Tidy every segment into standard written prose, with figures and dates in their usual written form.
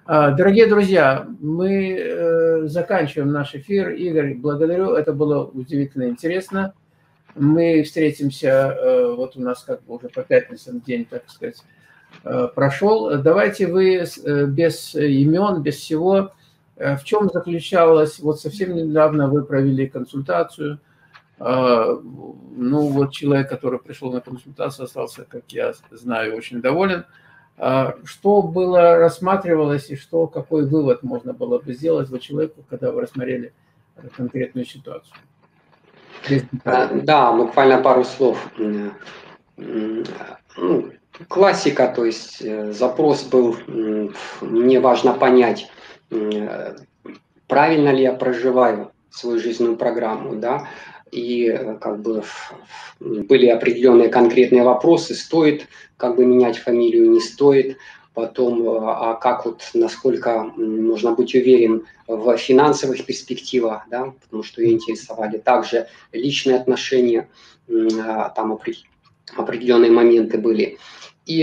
Дорогие друзья, мы заканчиваем наш эфир. Игорь, благодарю, это было удивительно интересно. Мы встретимся, вот у нас как бы уже по пятницам день, так сказать, прошел. Давайте вы без имен, без всего, в чем заключалось, вот совсем недавно вы провели консультацию, ну вот человек, который пришел на консультацию, остался, как я знаю, очень доволен. Что было рассматривалось и что, какой вывод можно было бы сделать вот человеку, когда вы рассмотрели конкретную ситуацию? Да, буквально пару слов. Ну, классика, то есть запрос был, мне важно понять, правильно ли я проживаю свою жизненную программу, да, и как бы были определенные конкретные вопросы, стоит как бы менять фамилию, не стоит, потом, а как вот, насколько можно быть уверен в финансовых перспективах, да, потому что ее интересовали также личные отношения, там определенные моменты были. И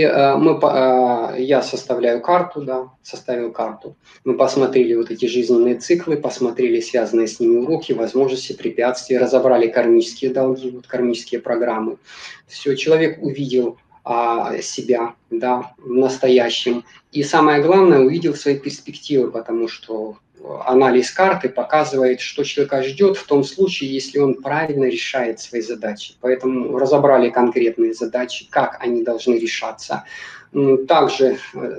я составляю карту, да, составил карту. Мы посмотрели вот эти жизненные циклы, посмотрели связанные с ними уроки, возможности, препятствия, разобрали кармические долги, вот, кармические программы. Все, человек увидел себя, да, в настоящем. И самое главное, увидел свои перспективы, потому что анализ карты показывает, что человека ждет в том случае, если он правильно решает свои задачи. Поэтому разобрали конкретные задачи, как они должны решаться. Также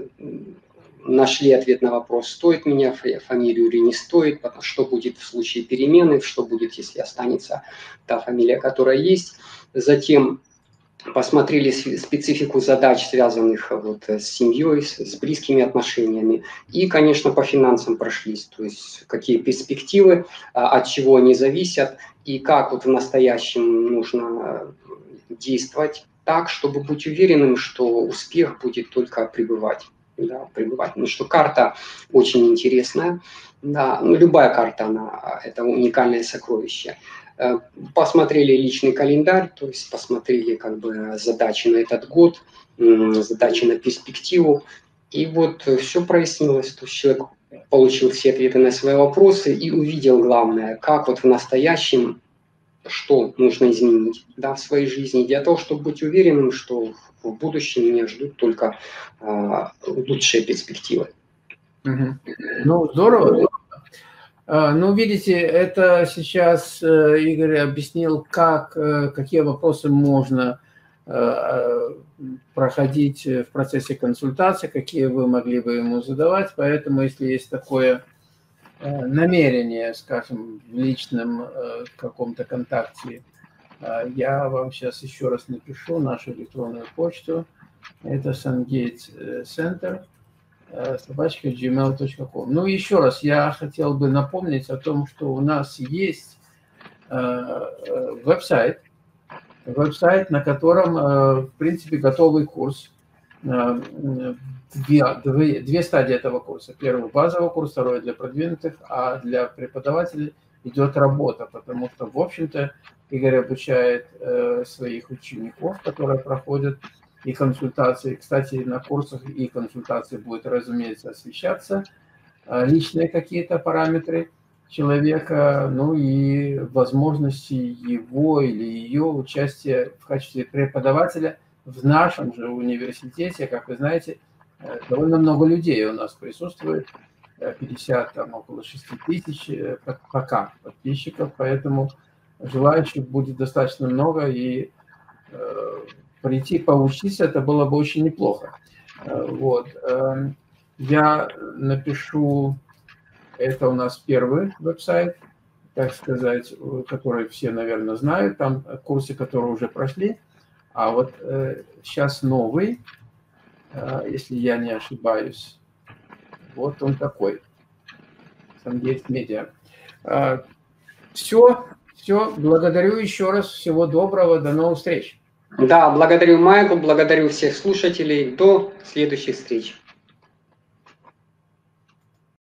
нашли ответ на вопрос, стоит менять фамилию или не стоит, что будет в случае перемены, что будет, если останется та фамилия, которая есть. Затем посмотрели специфику задач, связанных вот с семьей, с близкими отношениями. И, конечно, по финансам прошлись, то есть какие перспективы, от чего они зависят, и как вот в настоящем нужно действовать так, чтобы быть уверенным, что успех будет только пребывать. Да, пребывать. Потому что карта очень интересная. Да, ну, любая карта, это уникальное сокровище. Посмотрели личный календарь, то есть посмотрели как бы задачи на этот год, задачи на перспективу. И вот все прояснилось. То есть человек получил все ответы на свои вопросы и увидел главное, как вот в настоящем, что нужно изменить, да, в своей жизни, для того, чтобы быть уверенным, что в будущем меня ждут только лучшие перспективы. Ну, здорово. Ну, видите, это сейчас Игорь объяснил, какие вопросы можно проходить в процессе консультации, какие вы могли бы ему задавать. Поэтому, если есть такое намерение, скажем, в личном каком-то контакте, я вам сейчас еще раз напишу нашу электронную почту. Это Sungate Center @gmail.com. Ну, еще раз, я хотел бы напомнить о том, что у нас есть веб-сайт, на котором, в принципе, готовый курс. Две стадии этого курса. Первый – базовый курс, второй – для продвинутых, а для преподавателей идет работа, потому что, в общем-то, Игорь обучает своих учеников, которые проходят и консультации. Кстати, на курсах и консультации будет, разумеется, освещаться личные какие-то параметры человека, ну и возможности его или ее участия в качестве преподавателя в нашем же университете. Как вы знаете, довольно много людей у нас присутствует, 50, там, около 6 тысяч пока подписчиков, поэтому желающих будет достаточно много, и прийти поучиться, это было бы очень неплохо. Вот. Я напишу, это у нас первый веб-сайт, так сказать, который все, наверное, знают, там курсы, которые уже прошли. А вот сейчас новый, если я не ошибаюсь, вот он такой. Sungate Media. Все, благодарю еще раз, всего доброго, до новых встреч. Да, благодарю Майкл, благодарю всех слушателей. До следующих встреч.